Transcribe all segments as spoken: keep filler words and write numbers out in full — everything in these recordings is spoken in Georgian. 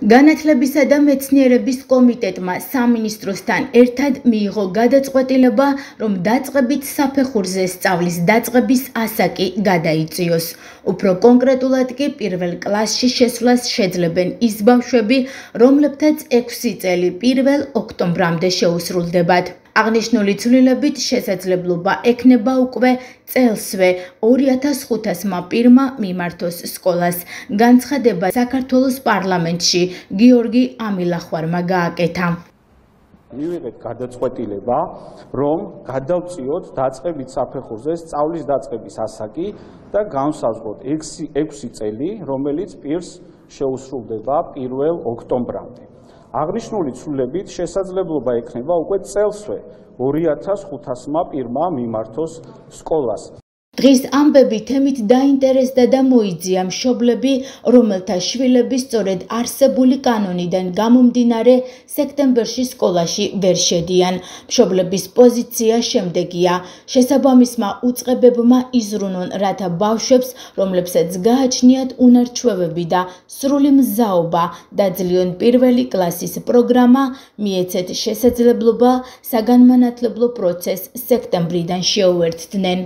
განათლებისა და მეცნიერების კომიტეტმა სამინისტროსთან ერთად მიიღო გადაწყვეტილება, რომ დაწყებით საფეხურზე სწავლის დაწყების ასაკი გადაიწიოს. Უფრო კონკრეტულად კი პირველ კლასში შესვლას შეძლებენ ის ბავშვები, რომლებთაც ექვსი წელი პირველ ოქტომბრამდე შეუსრულდებათ. აღნიშნული ცვლილებით შესაძლებლობა ექნება უკვე წელსვე ორი ათას ხუთასმა პირმა მიმართოს სკოლას. განცხადება საქართველოს პარლამენტში გიორგი ამილახვარმა გააკეთა. მივიღეთ გადაწყვეტილება, რომ გადავწიოთ დაწყებით საფეხურზე სწავლის დაწყების ასაკი და განსაზღვროთ ექვსი წელი, რომელიც პირს შეუსრულდება პირველ ოქტომბრამდე. აღნიშნული ცვლილებით შესაძლებლობა ექნება უკვე წელსვე ორი ათას ხუთასმა პირმა მიმართოს სკოლას. დღის ამბები თემით დაინტერესდა და მოიძია მშობლები, რომელთა შვილები სწორედ არსებული კანონიდან გამომდინარე სექტემბერში სკოლაში ვერ შედიან. მშობლების პოზიცია შემდეგია: შესაბამისმა უწყებებმა იზრუნონ, რათა ბავშვებს, რომლებსაც გააჩნიათ უნარჩვევები და სრული მზაობა, დაძლიონ პირველი კლასის პროგრამა, მიეცეთ შესაძლებლობა საგანმანათლებლო პროცესს სექტემბრიდან შეუერთდნენ.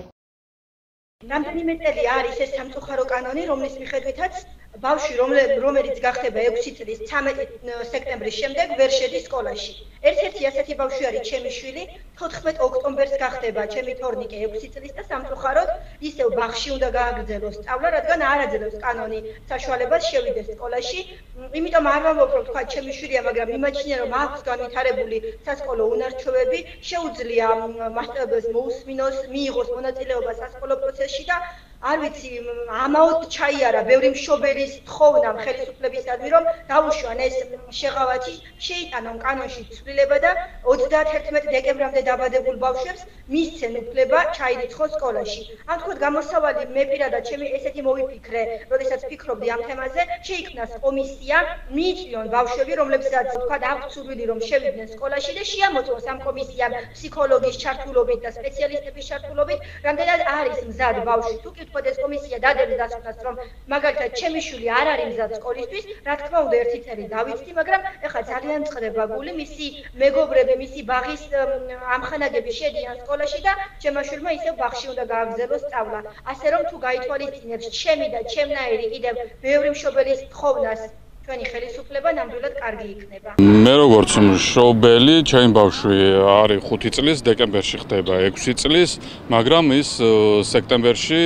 რამდენიმე წელი არის ეს სამწუხარო კანონი, რომლის მიხედვითაც ბავშვი, რომელიც გახდება ექვსი წლის ცამეტი სექტემბრის შემდეგ ვერ შედის სკოლაში. ერთ-ერთი ასეთი ბავშვი არის ჩემი შვილი, თოთხმეტ ოქტომბერს გახდება ჩემი თორნიკე ექვსი წლის და სამწუხაროდ ისევ ბაღში უნდა გააგრძელოს სწავლა, რადგან არ აძლევს კანონი საშუალებას შევიდეს სკოლაში. იმიტომ არ ვამბობ, რომ თქვა ჩემი შვილია, მაგრამ იმაჩნია, რომ აქვს განვითარებული სასკოლო უნარჩვევები, შეუძლია მასწავლებელს მოусმინოს, მიიღოს მონაწილეობა სასკოლო პროცესში და არ ვიცი, ამაოდ ჩაიარა ბევრი მშობელის თხოვნა ხელისუფლებისადმი, რომ დაუშვან ეს შეღავათი, შეიტანონ კანონში ცვლილება და ოცდაათერთმეტ დეკემბრამდე დაბადებულ ბავშვებს მისცენ უფლება ჩაირიცხონ სკოლაში. ამ თქო გამოსავალი მე პირადად ჩემი ესეთი მოვიფიქრე, როდესაც ფიქრობდი ამ თემაზე, შეიქმნას კომისია, მიიწვიონ ბავშვები, რომლებსაც თქვა აქვთ სურვილი, რომ შევიდნენ სკოლაში და შეამოწმოს ამ კომისიამ ფსიქოლოგის ჩართულობით და სპეციალისტების ჩართულობით, რამდენად არის მზად ბავშვი. თუ კი ეს კომისია დადებს დასკვნას, რომ მაგალითად ჩემი შვილი არ არის მზად სკოლისთვის, რა თქმა უნდა ერთი წელი დავიცდი, მაგრამ ეხლა ძალიან წყდება გული, მისი მეგობრები, მისი ბაღის ამხანაგები შედიან სკოლაში და ჩემმა შვილმა ისევ ბაღში უნდა გააგრძელოს სწავლა. ასე რომ თუ გაითვალისწინებს ჩემი და ჩემნაირი კიდევ ბევრი მშობელის თხოვნას, ჩვენი ხელისუფლება ნამდვილად კარგი იქნება. მე როგორც მშობელი, ჩემი ბავშვი არის ხუთი წლის, დეკემბერში ხდება ექვსი წლის, მაგრამ ის სექტემბერში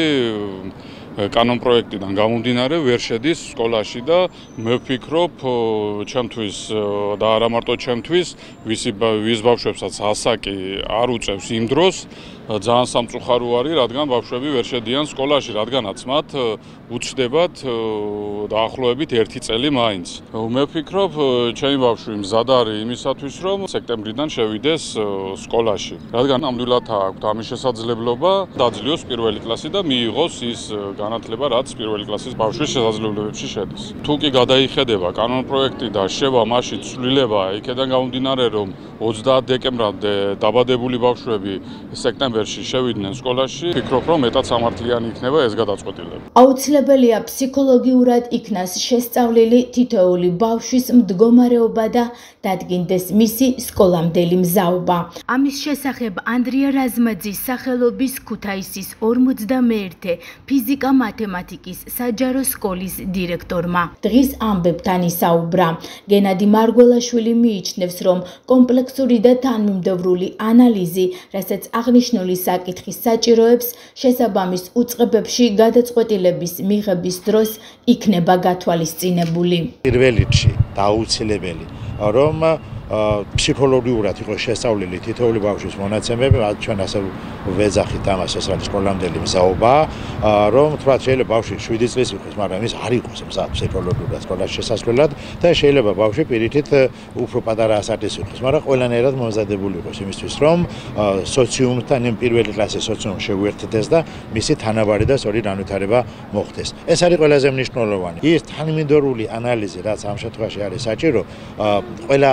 კანონ პროექტიდან გამომდინარე ვერ შედის სკოლაში და მე ვფიქრობ, ჩემთვის და არა მარტო ჩემთვის, ვის ბავშვებსაც ასაკი არ უწევს იმ დროს, ძალიან სამწუხარო არის, რადგან ბავშვები ვერ შედიან სკოლაში, რადგანაც მათ უჩნდებათ დაახლოებით ერთი წელი მაინც. მე ვფიქრობ, ჩემი ბავშვი მზად არის იმისათვის, რომ სექტემბრიდან შევიდეს სკოლაში, რადგან ნამდვილად აქვს ამის შესაძლებლობა დაძლიოს პირველი კლასი და მიიღოს ის განათლება, რაც პირველი კლასის ბავშვის შესაძლებლობებში შედის. თუ კი გადაიხედება კანონ პროექტი და შევა მასში ცვლილება, იქედან გამომდინარე, რომ ოცდაათ დეკემბრამდე დაბადებული ბავშვები სექტემბერში შევიდნენ სკოლაში, ვფიქრობ, რომ მეტად სამართლიანი იქნება ეს გადაწყვეტილება. აუცილებელია ფსიქოლოგიურად იქნას შესწავლილი თითოეული ბავშვის მდგომარეობა და დადგინდეს მისი სკოლამდელი მზაობა. ამის შესახებ ანდრია რაზმაძის სახელობის ქუთაისის ორმოცდამეერთე ფიზიკა-მათემატიკის საჯარო სკოლის დირექტორმა დღის ამბებთან ისაუბრა. გენადი მარგველაშვილი მიიჩნევს, რომ კომპლექსური და თანმიმდევრული ანალიზი, რასაც აღნიშნული საკითხის საჭიროებს, შესაბამის უწყებებში გადაწყვეტილების მიღების დროს იქნება გათვალისწინებული. პირველ რიგში დაუცილებელი, რომ ფსიქოლოგიურად იყოს შესწავლილი თითოეული ბავშვის მონაცემები, ჩვენ ასე ვეძახით ამას, ეს არის სკოლამდელი მზაობა, რომ თქვა შეიძლება ბავშვი შვიდი წლის იყოს, მაგრამ ის არ იყოს მზად ფსიქოლოგიურად სკოლაში შესასვლელად და შეიძლება ბავშვი პირიქით უფრო პატარა ასაკის იყოს, მაგრამ ყველანაირად მომზადებული იყოს იმისთვის, რომ სოციუმთან იმ პირველი კლასის სოციუმ შეუერთდეს და მისი თანაბარი და სწორი განვითარება მოხდეს. ეს არის ყველაზე მნიშვნელოვანი. ის თანმიმდევრული ანალიზი, რაც ამ შემთხვევაში არის საჭირო, ყველა აი ამ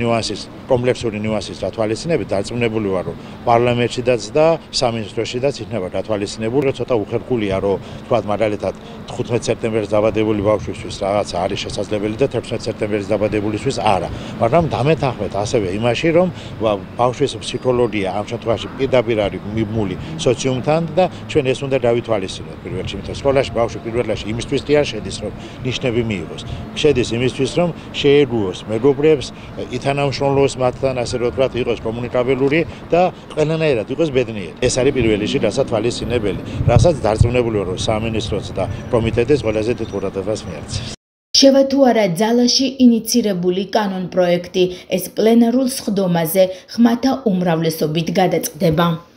ნიუანსის, კომპლექსური ნიუანსის დათვალისწინებით დარწმუნებული ვარ, რომ პარლამენტშიდაც და სამინისტროშიდაც იქნება დათვალისწინებული, ცოტა უხერხულია, რომ თქვათ მაგალითად თხუთმეტ სექტემბერს დაბადებული ბავშვისთვის რაღაცა არის შესაძლებელი და თერთმეტ სექტემბერს დაბადებულისთვის არა. მაგრამ დამეთანხმეთ ასევე იმაში, რომ ბავშვის ფსიქოლოგია ამ შემთხვევაში პირდაპირ არის მიმული სოციუმთან და ჩვენ ეს უნდა დავითვალისწინოთ პირველ რიგში, იმიტომ სკოლაში ბავშვი პირველ რიგში იმისთვის კი არ შედის, რომ ნიშნები მიიღოს. შედის იმისთვის, რომ შეეგუოს მეგობრებს, ითანამშრომლოს მათთან, ასე რომ ვთქვათ, იყოს კომუნიკაბელური და ყველანაირად იყოს ბედნიერი. ეს არის პირველ რიგში რასაც თვალისწინებელი, რასაც დარწმუნებული ვარ, რომ სამინისტროც და კომიტეტიც ყველაზე დიდ ყურადღებას მიაქცევს. შევა თუ არა ძალაში ინიცირებული კანონ პროექტი, ეს პლენარულ სხდომაზე ხმათა უმრავლესობით გადაწყდება.